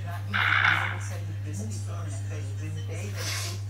já, e ele saiu do presbítero, né? Fez presbítero,